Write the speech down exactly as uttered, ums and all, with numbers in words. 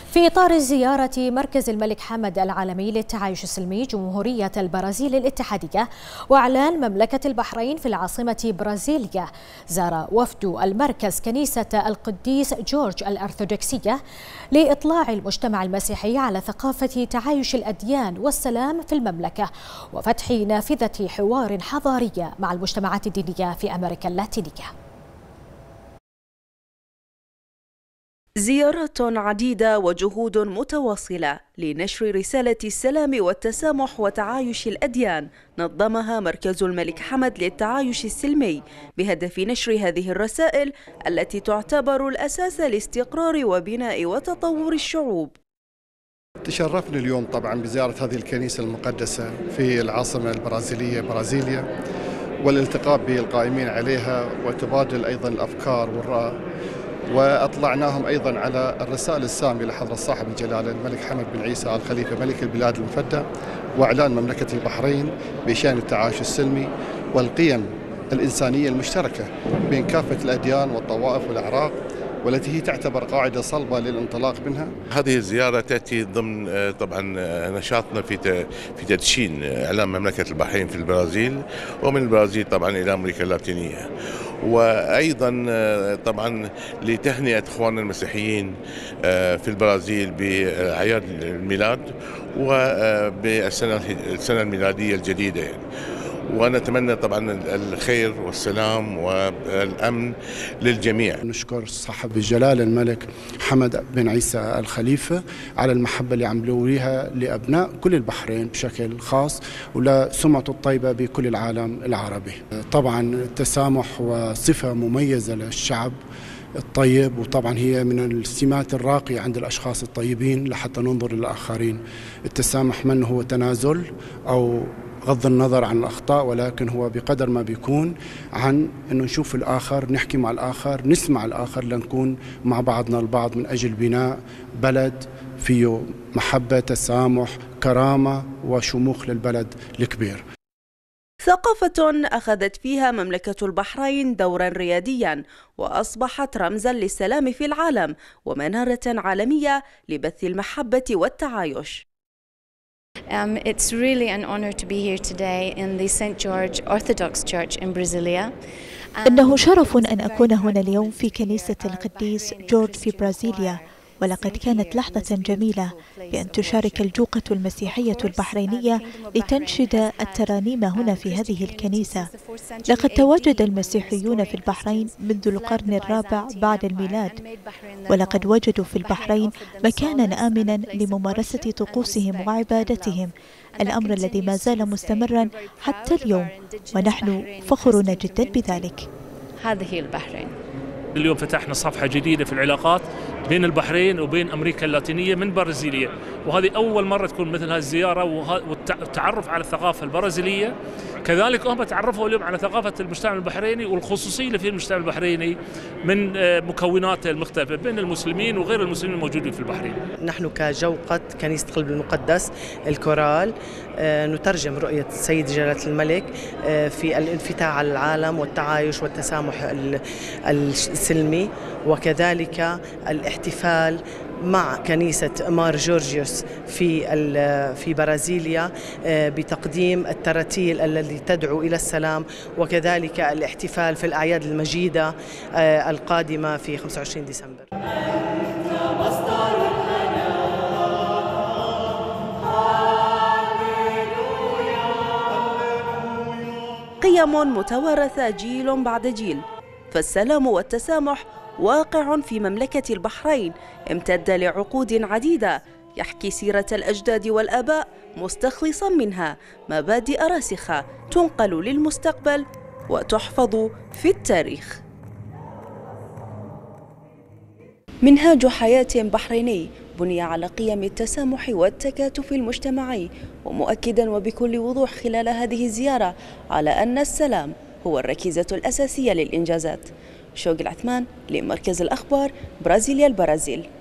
في إطار زيارة مركز الملك حمد العالمي للتعايش السلمي جمهورية البرازيل الاتحادية وإعلان مملكة البحرين في العاصمة برازيليا، زار وفد المركز كنيسة القديس جورج الأرثوذكسية لإطلاع المجتمع المسيحي على ثقافة تعايش الأديان والسلام في المملكة وفتح نافذة حوار حضارية مع المجتمعات الدينية في أمريكا اللاتينية. زيارات عديدة وجهود متواصلة لنشر رسالة السلام والتسامح وتعايش الأديان نظمها مركز الملك حمد للتعايش السلمي بهدف نشر هذه الرسائل التي تعتبر الأساس لاستقرار وبناء وتطور الشعوب. تشرفنا اليوم طبعا بزيارة هذه الكنيسة المقدسة في العاصمة البرازيلية برازيليا والالتقاء بالقائمين عليها وتبادل أيضا الأفكار والرأي، وأطلعناهم أيضا على الرسائل السامية لحضرة صاحب الجلالة الملك حمد بن عيسى آل خليفة ملك البلاد المفدى، وإعلان مملكة البحرين بشأن التعايش السلمي والقيم الإنسانية المشتركة بين كافة الأديان والطوائف والأعراق، والتي هي تعتبر قاعدة صلبة للانطلاق منها. هذه الزيارة تأتي ضمن طبعا نشاطنا في في تدشين إعلان مملكة البحرين في البرازيل، ومن البرازيل طبعا إلى أمريكا اللاتينية، وأيضا طبعا لتهنئة إخواننا المسيحيين في البرازيل بأعياد الميلاد وبالسنة السنة الميلادية الجديدة يعني. ونتمنى طبعا الخير والسلام والأمن للجميع. نشكر صاحب الجلالة الملك حمد بن عيسى آل خليفة على المحبة اللي عملوها لأبناء كل البحرين بشكل خاص ولسمعته الطيبة بكل العالم العربي. طبعا التسامح وصفة مميزة للشعب الطيب، وطبعا هي من السمات الراقية عند الأشخاص الطيبين لحتى ننظر للآخرين. التسامح من هو تنازل أو غض النظر عن الأخطاء، ولكن هو بقدر ما بيكون عن أنه نشوف الآخر، نحكي مع الآخر، نسمع الآخر، لنكون مع بعضنا البعض من أجل بناء بلد فيه محبة، تسامح، كرامة وشموخ للبلد الكبير. ثقافة أخذت فيها مملكة البحرين دورا رياديا وأصبحت رمزا للسلام في العالم ومنارة عالمية لبث المحبة والتعايش. Um, it's really an honor to be here today in the Saint George Orthodox Church in Brasilia. إنه شرف أن أكون هنا اليوم في كنيسة القديس جورج في برازيليا، ولقد كانت لحظة جميلة بأن تشارك الجوقة المسيحية البحرينية لتنشد الترانيم هنا في هذه الكنيسة. لقد تواجد المسيحيون في البحرين منذ القرن الرابع بعد الميلاد، ولقد وجدوا في البحرين مكانا آمنا لممارسة طقوسهم وعبادتهم، الأمر الذي ما زال مستمرا حتى اليوم، ونحن فخورون جدا بذلك. هذه البحرين. اليوم فتحنا صفحة جديدة في العلاقات بين البحرين وبين أمريكا اللاتينية من برازيليا، وهذه أول مرة تكون مثل هذه الزيارة والتعرف على الثقافة البرازيلية. كذلك هم تعرفوا اليوم على ثقافة المجتمع البحريني والخصوصية اللي في المجتمع البحريني من مكوناته المختلفة بين المسلمين وغير المسلمين الموجودين في البحرين. نحن كجوقة كنيسة قلب المقدس الكورال نترجم رؤية السيد جلالة الملك في الانفتاح على العالم والتعايش والتسامح السلمي، وكذلك الاحتفال مع كنيسة مار جورجيوس في في برازيليا بتقديم التراتيل التي تدعو إلى السلام، وكذلك الاحتفال في الأعياد المجيدة القادمة في خمسة وعشرين ديسمبر. قيم متوارثة جيل بعد جيل، فالسلام والتسامح واقع في مملكة البحرين امتد لعقود عديدة، يحكي سيرة الأجداد والآباء مستخلصا منها مبادئ راسخة تنقل للمستقبل وتحفظ في التاريخ. منهاج حياة بحريني بني على قيم التسامح والتكاتف المجتمعي، ومؤكدا وبكل وضوح خلال هذه الزيارة على أن السلام هو الركيزة الأساسية للإنجازات. شوق العثمان لمركز الأخبار برازيليا البرازيل.